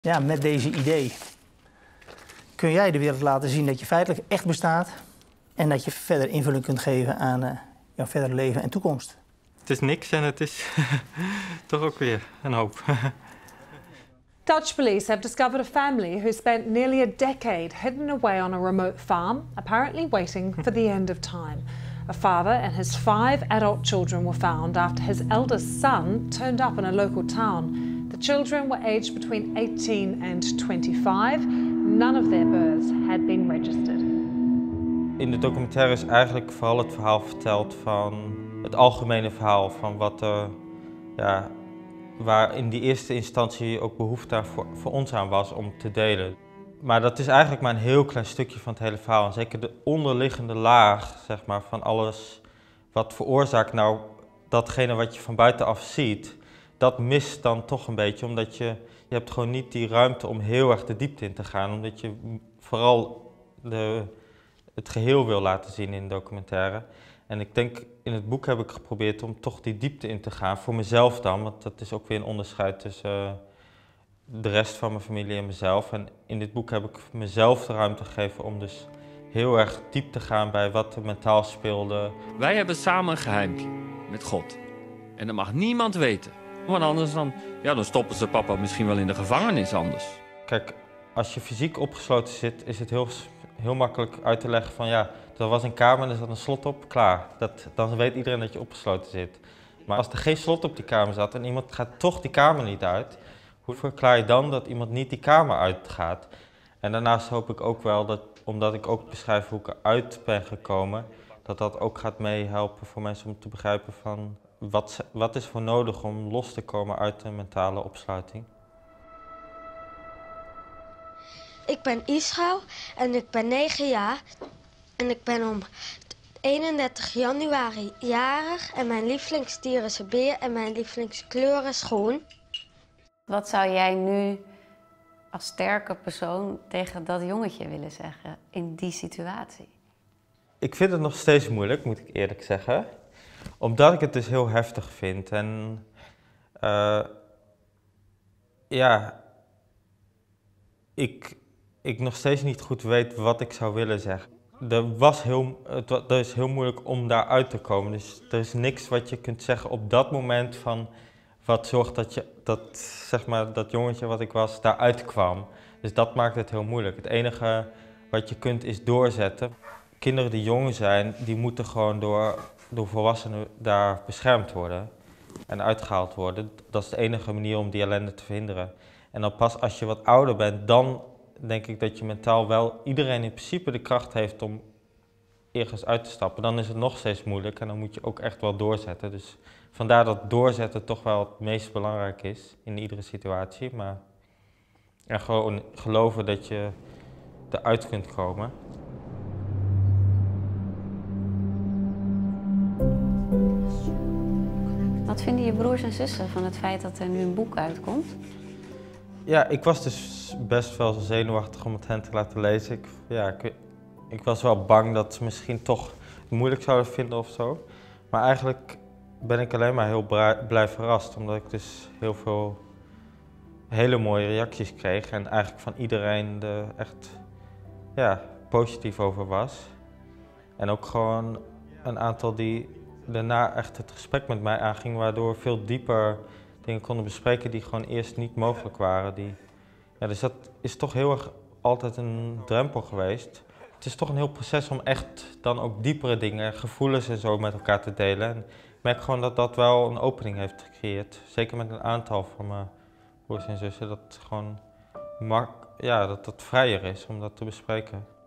Ja, met deze idee kun jij de wereld laten zien dat je feitelijk echt bestaat en dat je verder invulling kunt geven aan jouw verdere leven en toekomst. Het is niks en het is toch ook weer een hoop. Dutch police have discovered a family who spent nearly a decade hidden away on a remote farm, apparently waiting for the end of time. A father and his 5 adult children were found after his eldest son turned up in a local town. The children were aged between 18 and 25. None of their births had been registered. In de documentaire is eigenlijk vooral het verhaal verteld van het algemene verhaal van wat waar in die eerste instantie ook behoefte aan voor ons aan was om te delen. Maar dat is eigenlijk maar een heel klein stukje van het hele verhaal. En zeker de onderliggende laag, zeg maar, van alles wat veroorzaakt nou datgene wat je van buitenaf ziet, dat mist dan toch een beetje, omdat je hebt gewoon niet die ruimte om heel erg de diepte in te gaan, omdat je vooral het geheel wil laten zien in de documentaire. En ik denk, in het boek heb ik geprobeerd om toch die diepte in te gaan, voor mezelf dan, want dat is ook weer een onderscheid tussen de rest van mijn familie en mezelf. En in dit boek heb ik mezelf de ruimte gegeven om dus heel erg diep te gaan bij wat er mentaal speelde. Wij hebben samen een geheimpje met God. En dat mag niemand weten. Want anders dan stoppen ze papa misschien wel in de gevangenis anders. Kijk, als je fysiek opgesloten zit, is het heel makkelijk uit te leggen van ja, er was een kamer en er zat een slot op, klaar. Dan weet iedereen dat je opgesloten zit. Maar als er geen slot op die kamer zat en iemand gaat toch die kamer niet uit, hoe verklaar je dan dat iemand niet die kamer uitgaat? En daarnaast hoop ik ook wel dat, omdat ik ook beschrijf hoe ik eruit ben gekomen, dat ook gaat meehelpen voor mensen om te begrijpen van wat is voor nodig om los te komen uit een mentale opsluiting. Ik ben Israël en ik ben 9 jaar en ik ben om 31 januari jarig en mijn lievelingsdier is een beer en mijn lievelingskleur is groen. Wat zou jij nu als sterke persoon tegen dat jongetje willen zeggen in die situatie? Ik vind het nog steeds moeilijk, moet ik eerlijk zeggen. Omdat ik het dus heel heftig vind en ik nog steeds niet goed weet wat ik zou willen zeggen. Het is heel moeilijk om daaruit te komen, dus er is niks wat je kunt zeggen op dat moment van wat zorgt dat jongetje wat ik was daaruit kwam. Dus dat maakt het heel moeilijk. Het enige wat je kunt is doorzetten. Kinderen die jong zijn, die moeten gewoon door volwassenen daar beschermd worden en uitgehaald worden. Dat is de enige manier om die ellende te verhinderen. En dan pas als je wat ouder bent, dan denk ik dat je mentaal wel iedereen in principe de kracht heeft om ergens uit te stappen. Dan is het nog steeds moeilijk en dan moet je ook echt wel doorzetten. Dus vandaar dat doorzetten toch wel het meest belangrijk is in iedere situatie. En gewoon geloven dat je eruit kunt komen. Wat vinden je broers en zussen van het feit dat er nu een boek uitkomt? Ja, ik was dus best wel zenuwachtig om het hen te laten lezen. Ik was wel bang dat ze misschien toch het moeilijk zouden vinden of zo. Maar eigenlijk ben ik alleen maar heel blij verrast, omdat ik dus heel veel hele mooie reacties kreeg. En eigenlijk van iedereen er echt positief over was. En ook gewoon een aantal die daarna echt het gesprek met mij aanging, waardoor we veel dieper dingen konden bespreken die gewoon eerst niet mogelijk waren. Dus dat is toch heel erg altijd een drempel geweest. Het is toch een heel proces om echt dan ook diepere dingen, gevoelens en zo met elkaar te delen. En ik merk gewoon dat dat wel een opening heeft gecreëerd. Zeker met een aantal van mijn broers en zussen, dat het gewoon dat het vrijer is om dat te bespreken.